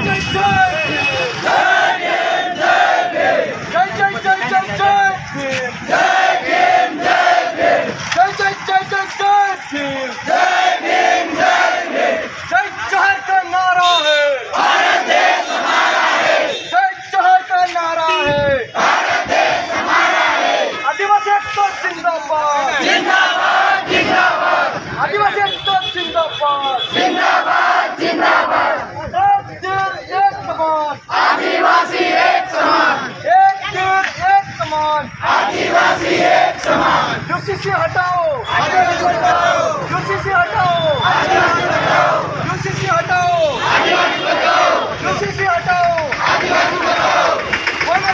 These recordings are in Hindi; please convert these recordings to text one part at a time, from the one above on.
आदिवासी एक समान, एक दिल एक समान, आदिवासी एक समान। यूसीसी हटाओ, आदिवासी हटाओ, यूसीसी हटाओ, आदिवासी हटाओ, यूसीसी हटाओ, आदिवासी हटाओ, यूसीसी हटाओ, आदिवासी हटाओ। वन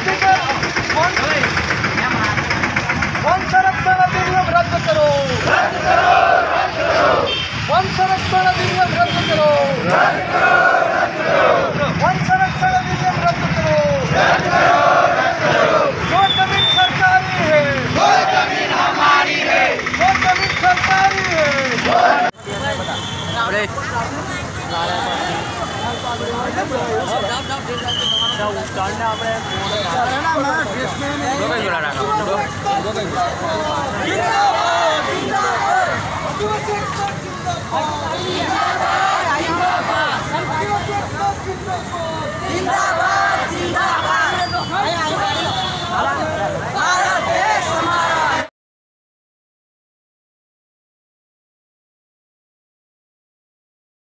संरक्षण अधिनियम रद्द करो, रद्द करो, रद्द करो। वन संरक्षण अधिनियम रद्द करो, रद्द करो, रद्द करो। वन संरक्षण अधिनियम रद्द करो, रद्द करो, रद्द करो। जो जमीन सरकारी है, वो जमीन हमारी है, वो जमीन सरकारी है। जिंदाबाद, जिंदाबाद।